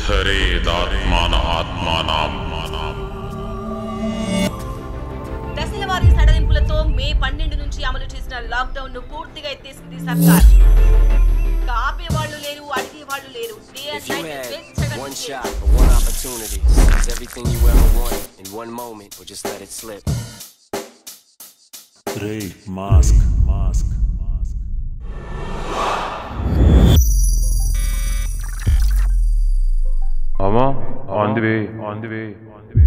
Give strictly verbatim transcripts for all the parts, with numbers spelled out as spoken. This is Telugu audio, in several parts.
ఉద్ధరేదాత్మాన ఆత్మానాం. దశల వారీ సడలింపులతో మే పన్నెండు నుంచి అమలు చేసిన లాక్డౌన్ ను పూర్తిగా ఎత్తేసింది సర్కార్. ఆపేవాళ్ళు లేరు, అడిగేవాళ్ళు లేరు. One shot, one opportunity. It's everything you ever wanted in one moment, or just let it slip. Ray, mask, mask, mask. Mama, on the way, on the way, on the way.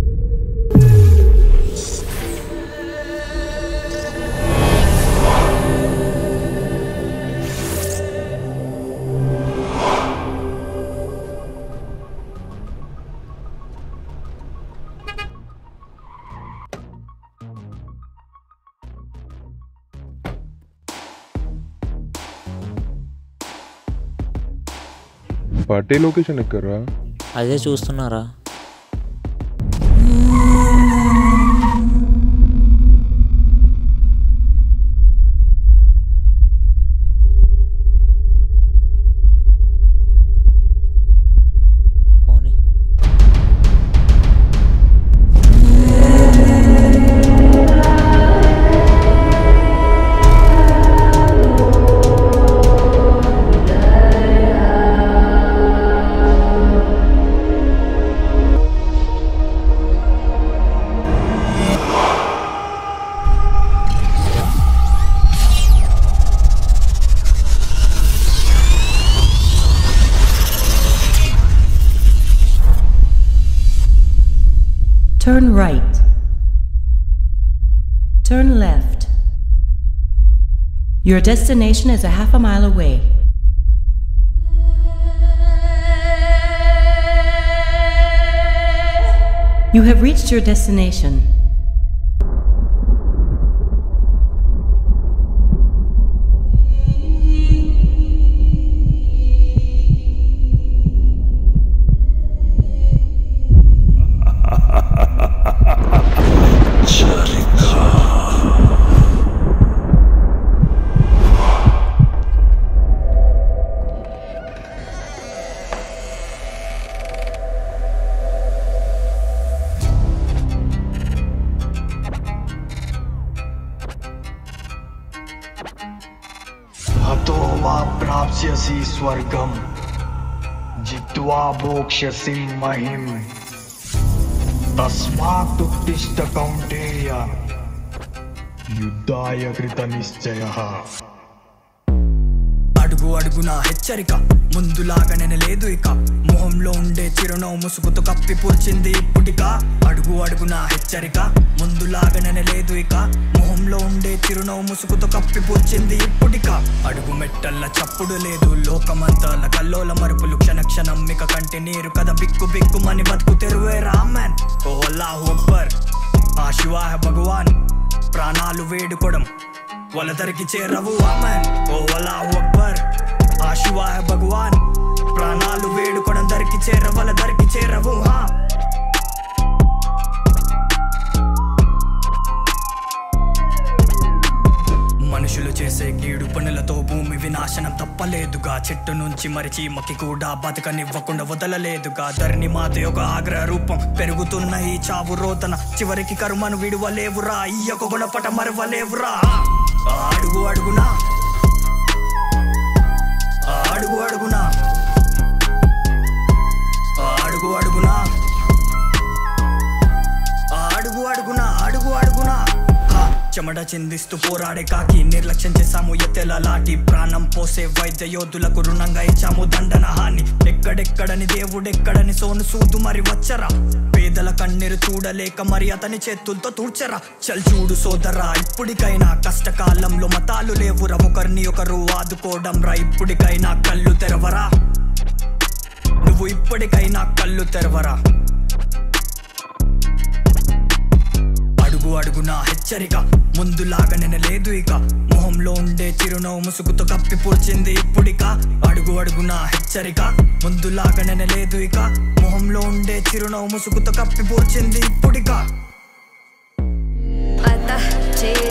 Party location ఎక్కరా? అదే చూస్తున్నారా? Turn right. Turn left. Your destination is a half a mile away. You have reached your destination. प्राप्स्यसि स्वर्गं जित्वा भोक्ष्यसि महिं तस्मात् उत्तिष्ठ कौन्तेय युद्धाय कृतनिश्चयः. అడుగు అడుగున హెచ్చరిక, ముందులాగానే లేదు ఇక. మొహంలో ఉండే చిరునవ్వు ముసుగుతో కప్పి పూడ్చింది ఇప్పుడిక. అడుగు అడుగున హెచ్చరిక, ముందులాగానే లేదు ఇక. మొహంలో ఉండే చిరునవ్వు ముసుగుతో కప్పి పూడ్చింది ఇప్పుడిక. అడుగు మెట్టల్ల చప్పుడు లేదు, లోకమంతా కల్లోల మరుపులు. క్షణ క్షణం ఇక కంటి నీరు కథ బిక్కు బిక్కుమని బతుకు తెరువే రామన్. ఓ అల్లాహు అక్బర్, ఆ శివా భగవాన్. ప్రాణాలు వేడుకోవడం వలదరికి చేరవు ఆమెన్. ఓ అల్లాహు అక్బర్, ఆ శివా భగవాన్. ప్రాణాలు వేడుకోవడం దరికి చేర వలదరికి చేరవు. హా మనుషులు చేసే కీడు పనులతో భూమి వినాశనం తప్పలేదుగా. చెట్టు నుంచి మరిచి మకి కూడా బతకనివ్వకుండా వదలలేదుగా. ధరణి మాత యొక్క ఆగ్రహ రూపం పెరుగుతున్న ఈ చావు రోతన. చివరికి కరుమను విడువలేవురా, ఈ యొక్క గుణపట మరవలేవురా. అడుగు అడుగునా, అడుగు అడుగునా, అడుగు అడుగునా, అడుగు అడుగునా, అడుగు అడుగునా. చెమట చిందిస్తూ పోరాడే కాకి, నిర్లక్ష్యం చేశాము ఎత్తెల లాటి. ప్రాణం పోసే వైద్య యోధులకు రుణంగా ఇచ్చాము దండన హాని. ఎక్కడెక్కడని దేవుడెక్కడని సోను సూదు మరి వచ్చరా. పేదల కన్నీరు చూడలేక మరి అతని చేతులతో తూడ్చరా. చల్ చూడు సోదరా, ఇప్పుడికైనా కష్టకాలంలో మతాలు లేవురా. ఒకరిని ఒకరు ఆదుకోవడం రా. ఇప్పుడికైనా కళ్ళు తెరవరా, నువ్వు ఇప్పటికైనా కళ్ళు తెరవరా. అడుగు అడుగునా హెచ్చరిక, ముందులాగానే లేదు ఇక. మొహంలో ఉండే చిరునవ్వు ముసుగుతో కప్పి పూడ్చింది ఇప్పుడిక. అడుగు అడుగునా హెచ్చరిక, ముందులాగానే లేదు ఇక. మొహంలో ఉండే చిరునవ్వు ముసుగుతో కప్పి పూడ్చింది ఇప్పుడిక. अतः चेत्